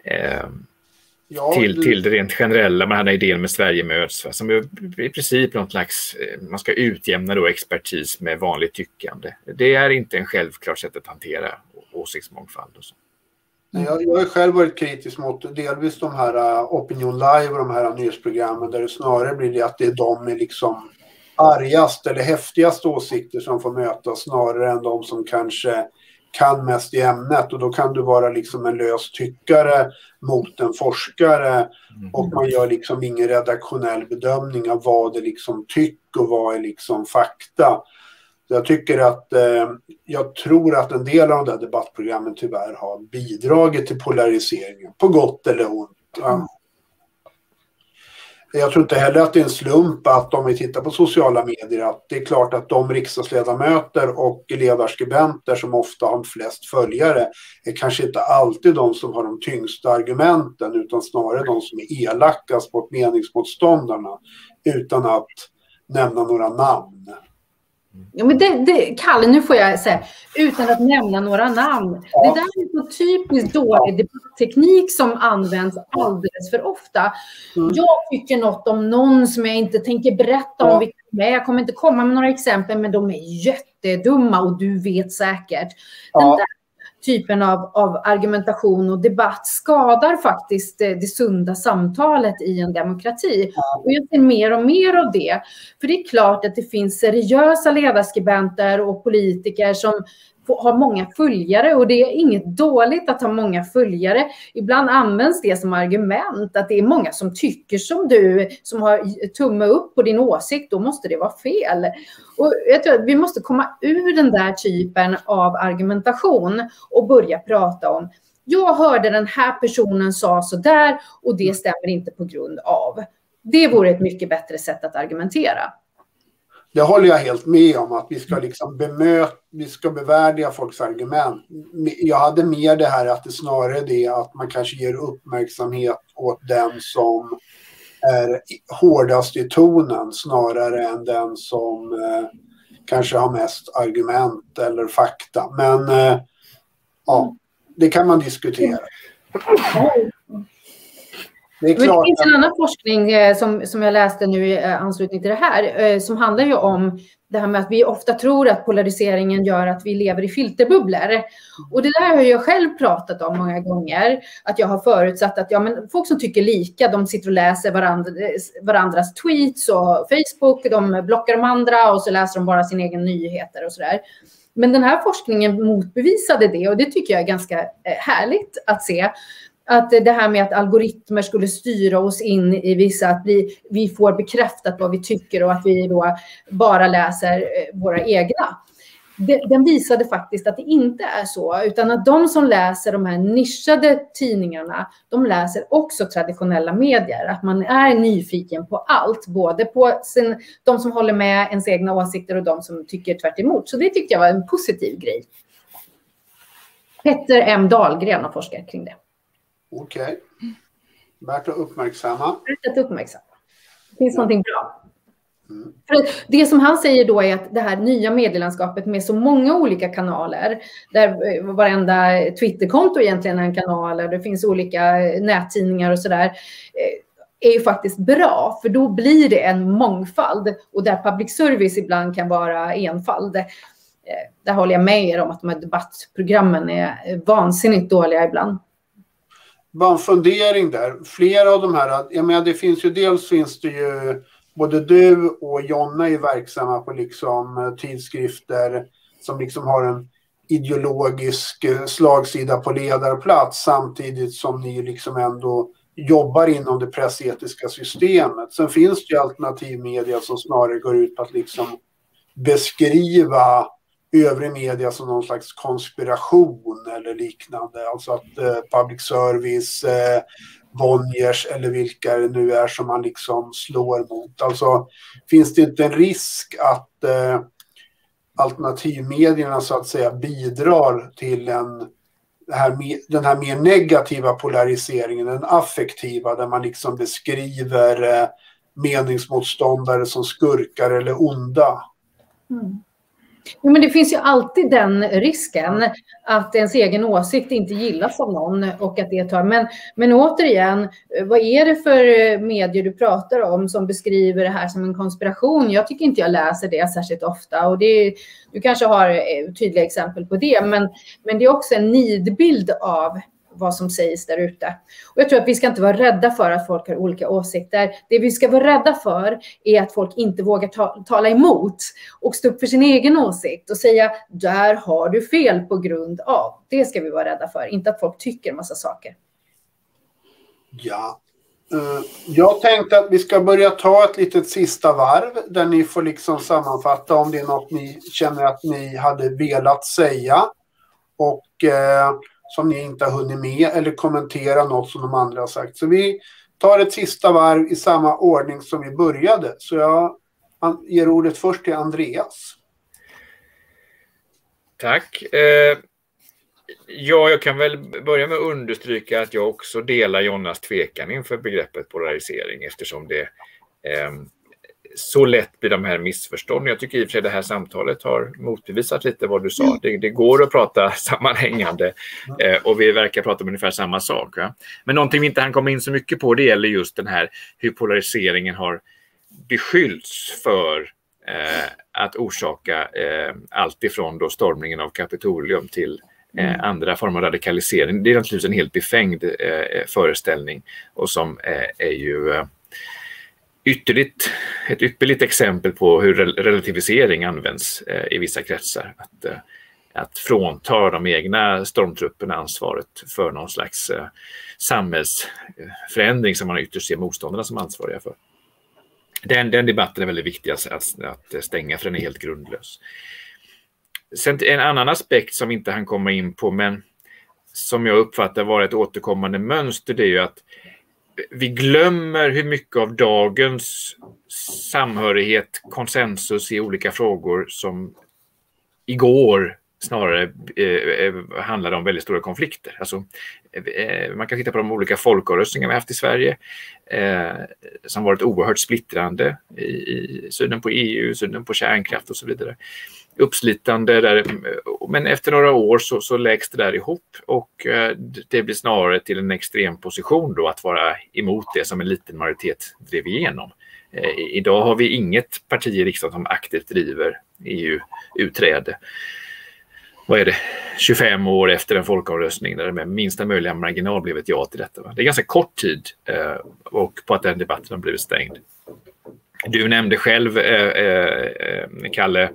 [SPEAKER 2] Till det rent generella, man hade idén med Sverige möts, som är i princip något slags, man ska utjämna då expertis med vanligt tyckande. Det är inte en självklart sätt att hantera åsiktsmångfald och så.
[SPEAKER 1] Jag har själv varit kritisk mot delvis de här Opinion Live och de här nyhetsprogrammen, där det snarare blir det att det är de med liksom argast eller häftigast åsikter som får mötas, snarare än de som kanske kan mest i ämnet, och då kan du vara liksom en lös tyckare mot en forskare, och man gör liksom ingen redaktionell bedömning av vad det liksom tycker och vad är liksom fakta. Så jag tycker att jag tror att en del av de där debattprogrammen tyvärr har bidragit till polariseringen, på gott eller ont. Jag tror inte heller att det är en slump att om vi tittar på sociala medier, att det är klart att de riksdagsledamöter och ledarskribenter som ofta har flest följare är kanske inte alltid de som har de tyngsta argumenten, utan snarare de som är elakast mot meningsmotståndarna, utan att nämna några namn.
[SPEAKER 3] Ja, men Kalle, nu får jag säga, utan att nämna några namn. Ja. Det där är så typiskt dålig debattteknik som används alldeles för ofta. Jag tycker något om någon som jag inte tänker berätta om vilka de är. Jag kommer inte komma med några exempel, men de är jättedumma och du vet säkert. Den där typen av argumentation och debatt skadar faktiskt det sunda samtalet i en demokrati. Och jag ser mer och mer av det. För det är klart att det finns seriösa ledarskribenter och politiker som har många följare, och det är inget dåligt att ha många följare. Ibland används det som argument att det är många som tycker som du, som har tumme upp på din åsikt, då måste det vara fel. Och jag tror att vi måste komma ur den där typen av argumentation och börja prata om, jag hörde den här personen sa så där och det stämmer inte på grund av. Det vore ett mycket bättre sätt att argumentera.
[SPEAKER 1] Det håller jag helt med om, att vi ska liksom vi ska bevärdiga folks argument. Jag hade mer det här att det snarare är det att man kanske ger uppmärksamhet åt den som är hårdast i tonen, snarare än den som kanske har mest argument eller fakta. Men ja, det kan man diskutera. Det är klart.
[SPEAKER 3] Det finns en annan forskning som jag läste nu i anslutning till det här som handlar ju om det här med att vi ofta tror att polariseringen gör att vi lever i filterbubblor. Och det där har jag själv pratat om många gånger. Att jag har förutsatt att folk som tycker lika, de sitter och läser varandras tweets och Facebook, de blockar de andra och så läser de bara sina egna nyheter och sådär. Men den här forskningen motbevisade det och det tycker jag är ganska härligt att se. Att det här med att algoritmer skulle styra oss in i vissa, att vi får bekräftat vad vi tycker och att vi då bara läser våra egna. Den visade faktiskt att det inte är så, utan att de som läser de här nischade tidningarna, de läser också traditionella medier. Att man är nyfiken på allt, både på de som håller med ens egna åsikter och de som tycker tvärt emot. Så det tyckte jag var en positiv grej. Petter M. Dahlgren har forskat kring det.
[SPEAKER 1] Okej. Värt att uppmärksamma.
[SPEAKER 3] Det finns någonting bra. För det som han säger då är att det här nya medielandskapet med så många olika kanaler, där varenda Twitterkonto egentligen är en kanal, där det finns olika nättidningar och sådär, är ju faktiskt bra. För då blir det en mångfald och där public service ibland kan vara enfald. Där håller jag med er om att de här debattprogrammen är vansinnigt dåliga ibland.
[SPEAKER 1] Bara en fundering där. Flera av de här, jag menar det finns det ju, både du och Jonna är verksamma på liksom tidskrifter som liksom har en ideologisk slagsida på ledarplats samtidigt som ni liksom ändå jobbar inom det pressetiska systemet. Sen finns det ju alternativmedia som snarare går ut på att liksom beskriva övrig media som någon slags konspiration eller liknande. Alltså att public service, Bonniers eller vilka det nu är som man liksom slår mot. Alltså finns det inte en risk att alternativmedierna så att säga bidrar till den här mer negativa polariseringen, den affektiva, där man liksom beskriver meningsmotståndare som skurkar eller onda?
[SPEAKER 3] Jo, men det finns ju alltid den risken att ens egen åsikt inte gillas av någon och att det tar. Men återigen, vad är det för medier du pratar om som beskriver det här som en konspiration? Jag tycker inte jag läser det särskilt ofta och du kanske har tydliga exempel på det, men det är också en nidbild av vad som sägs där ute. Och jag tror att vi ska inte vara rädda för att folk har olika åsikter. Det vi ska vara rädda för är att folk inte vågar tala emot och stå upp för sin egen åsikt och säga där har du fel på grund av. Det ska vi vara rädda för, inte att folk tycker en massa saker.
[SPEAKER 1] Ja. Jag tänkte att vi ska börja ta ett litet sista varv där ni får liksom sammanfatta om det är något ni känner att ni hade velat säga och som ni inte har hunnit med eller kommentera något som de andra har sagt. Så vi tar ett sista varv i samma ordning som vi började. Så jag ger ordet först till Andreas.
[SPEAKER 2] Tack. Ja, jag kan väl börja med att understryka att jag också delar Jonas tvekan inför begreppet polarisering eftersom det så lätt blir de här missförstånden. Jag tycker i och för sig det här samtalet har motbevisat lite vad du sa. Det går att prata sammanhängande och vi verkar prata om ungefär samma sak. Va? Men någonting vi inte hann komma in så mycket på det gäller just den här hur polariseringen har beskyllts för att orsaka allt ifrån då stormningen av Kapitolium till andra former av radikalisering. Det är naturligtvis en helt befängd föreställning och som är ju ett ypperligt exempel på hur relativisering används i vissa kretsar. Att frånta de egna stormtrupperna ansvaret för någon slags samhällsförändring som man ytterst ser motståndarna som ansvariga för. Den debatten är väldigt viktig att stänga för den är helt grundlös. Sen en annan aspekt som inte han kommer in på men som jag uppfattar var ett återkommande mönster, det är ju att vi glömmer hur mycket av dagens samhörighet, konsensus i olika frågor som igår snarare handlade om väldigt stora konflikter. Alltså, man kan titta på de olika folkomröstningar vi haft i Sverige som varit oerhört splittrande i synen på EU, synen på kärnkraft och så vidare. Uppslitande Men efter några år så läggs det där ihop och det blir snarare till en extrem position då att vara emot det som en liten majoritet drev igenom. Idag har vi inget parti i riksdagen som aktivt driver EU-utträde. Vad är det? 25 år efter en folkomröstning där det med minsta möjliga marginal blev ett ja till detta. Det är ganska kort tid och på att den debatten har blivit stängd. Du nämnde själv, Kalle,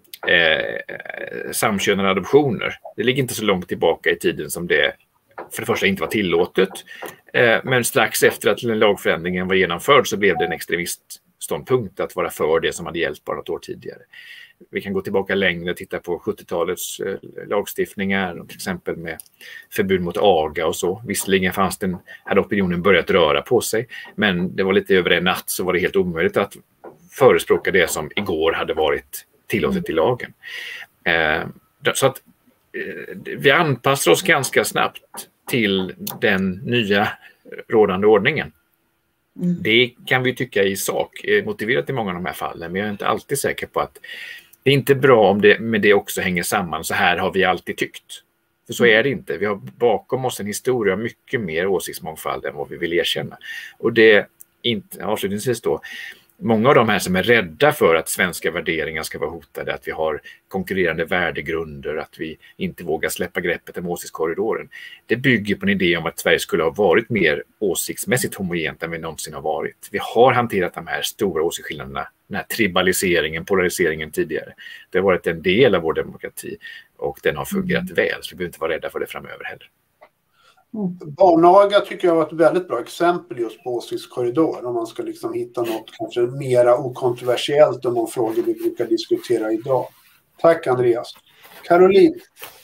[SPEAKER 2] samkönade adoptioner. Det ligger inte så långt tillbaka i tiden som det för det första inte var tillåtet. Men strax efter att lagförändringen var genomförd så blev det en extremistståndpunkt att vara för det som hade gällt bara något år tidigare. Vi kan gå tillbaka längre och titta på 70-talets lagstiftningar, till exempel med förbud mot aga och så. Visserligen hade opinionen börjat röra på sig, men det var lite över en natt så var det helt omöjligt att förespråka det som igår hade varit tillåtet i lagen. Så att vi anpassar oss ganska snabbt till den nya rådande ordningen. Det kan vi tycka i sak är motiverat i många av de här fallen, men jag är inte alltid säker på att det är inte bra om det med det också hänger samman. Så här har vi alltid tyckt. För så är det inte. Vi har bakom oss en historia av mycket mer åsiktsmångfald än vad vi vill erkänna. Och det inte, avslutningsvis då, många av de här som är rädda för att svenska värderingar ska vara hotade, att vi har konkurrerande värdegrunder, att vi inte vågar släppa greppet om åsiktskorridoren. Det bygger på en idé om att Sverige skulle ha varit mer åsiktsmässigt homogent än vi någonsin har varit. Vi har hanterat de här stora åsiktsskillnaderna, den här tribaliseringen, polariseringen tidigare. Det har varit en del av vår demokrati och den har fungerat väl, så vi behöver inte vara rädda för det framöver heller.
[SPEAKER 1] Barnaga tycker jag var ett väldigt bra exempel just på åsiktskorridor, om man ska liksom hitta något kanske mera okontroversiellt om de frågor vi brukar diskutera idag. Tack Andreas. Caroline?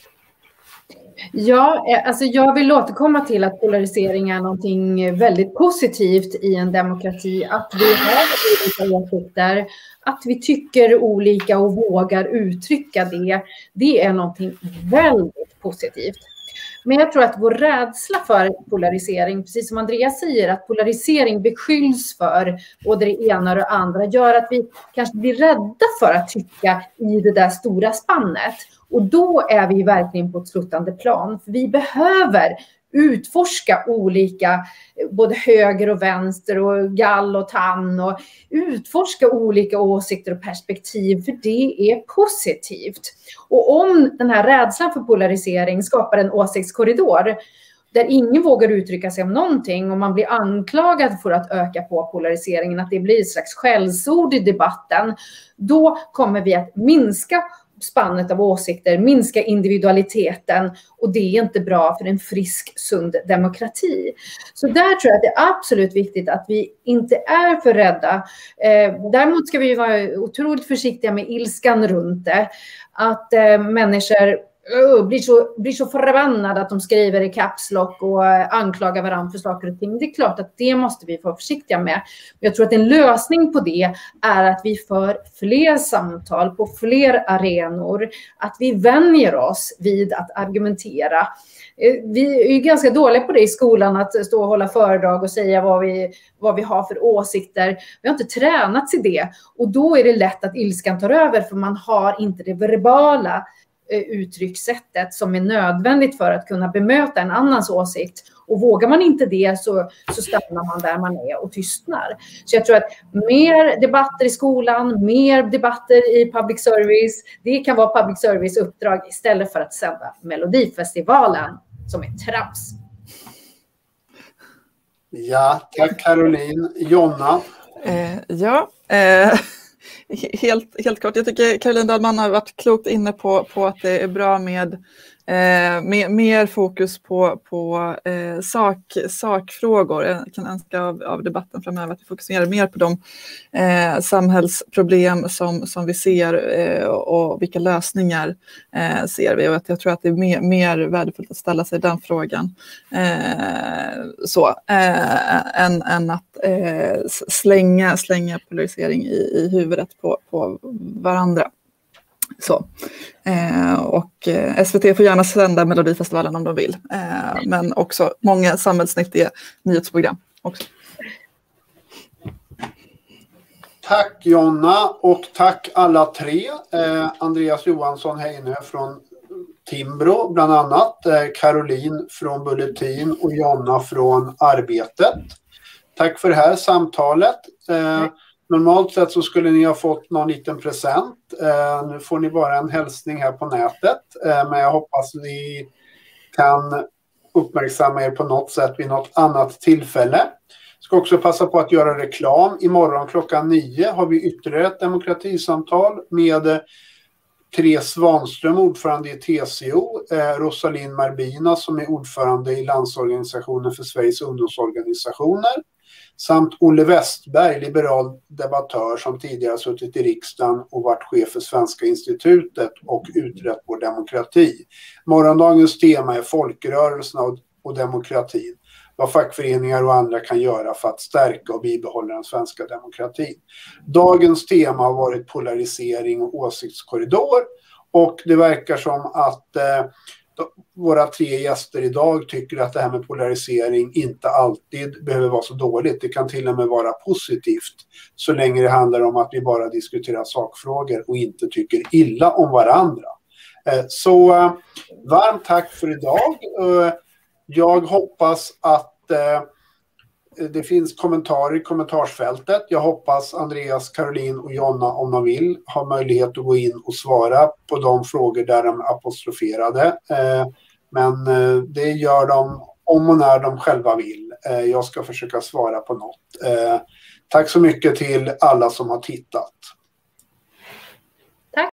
[SPEAKER 3] Ja, alltså jag vill återkomma till att polarisering är någonting väldigt positivt i en demokrati. Att vi har olika åsikter, att vi tycker olika och vågar uttrycka det är någonting väldigt positivt. Men jag tror att vår rädsla för polarisering, precis som Andreas säger, att polarisering beskylls för både det ena och det andra, gör att vi kanske blir rädda för att tycka i det där stora spannet. Och då är vi verkligen på ett sluttande plan. För vi behöver utforska olika, både höger och vänster och gall och tann, och utforska olika åsikter och perspektiv, för det är positivt. Och om den här rädslan för polarisering skapar en åsiktskorridor där ingen vågar uttrycka sig om någonting och man blir anklagad för att öka på polariseringen, att det blir ett slags skällsord i debatten, då kommer vi att minska spannet av åsikter, minska individualiteten, och det är inte bra för en frisk, sund demokrati. Så där tror jag att det är absolut viktigt att vi inte är för rädda. Däremot ska vi vara otroligt försiktiga med ilskan runt det. Att människor blir så förbannade att de skriver i caps lock och anklagar varandra för saker och ting. Det är klart att det måste vi vara försiktiga med. Jag tror att en lösning på det är att vi för fler samtal på fler arenor. Att vi vänjer oss vid att argumentera. Vi är ganska dåliga på det i skolan, att stå och hålla föredrag och säga vad vi har för åsikter. Vi har inte tränats i det. Och då är det lätt att ilskan tar över, för man har inte det verbala uttryckssättet som är nödvändigt för att kunna bemöta en annans åsikt. Och vågar man inte det så stannar man där man är och tystnar. Så jag tror att mer debatter i skolan, mer debatter i public service, det kan vara public service uppdrag istället för att sända Melodifestivalen som är trams.
[SPEAKER 1] Ja, tack Caroline. Jonna?
[SPEAKER 4] Helt kort, jag tycker Caroline Dahlman har varit klokt inne på att det är bra med mer fokus på sakfrågor. Jag kan önska av debatten framöver att vi fokuserar mer på de samhällsproblem som vi ser och vilka lösningar ser vi. Och att jag tror att det är mer värdefullt att ställa sig den frågan än att slänga polarisering i huvudet på varandra. Så. Och SVT får gärna sända Melodifestivalen om de vill. Men också många samhällsnyttiga nyhetsprogram också.
[SPEAKER 1] Tack Jonna och tack alla tre. Andreas Johansson Heine från Timbro bland annat, Caroline från Bulletin och Jonna från Arbetet. Tack för det här samtalet. Normalt sett så skulle ni ha fått någon liten present. Nu får ni bara en hälsning här på nätet. Men jag hoppas ni kan uppmärksamma er på något sätt vid något annat tillfälle. Jag ska också passa på att göra reklam. Imorgon klockan 9 har vi ytterligare ett demokratisamtal med Therese Svanström, ordförande i TCO, Rosalind Marbina som är ordförande i Landsorganisationen för Sveriges ungdomsorganisationer, samt Olle Westberg, liberal debattör som tidigare suttit i riksdagen och varit chef för Svenska institutet och utrett vår demokrati. Morgondagens tema är folkrörelserna och demokratin. Vad fackföreningar och andra kan göra för att stärka och bibehålla den svenska demokratin. Dagens tema har varit polarisering och åsiktskorridor, och det verkar som att våra 3 gäster idag tycker att det här med polarisering inte alltid behöver vara så dåligt. Det kan till och med vara positivt så länge det handlar om att vi bara diskuterar sakfrågor och inte tycker illa om varandra. Så varmt tack för idag. Jag hoppas att det finns kommentarer i kommentarsfältet. Jag hoppas Andreas, Caroline och Jonna, om de vill, har möjlighet att gå in och svara på de frågor där de är apostroferade. Men det gör de om och när de själva vill. Jag ska försöka svara på något. Tack så mycket till alla som har tittat.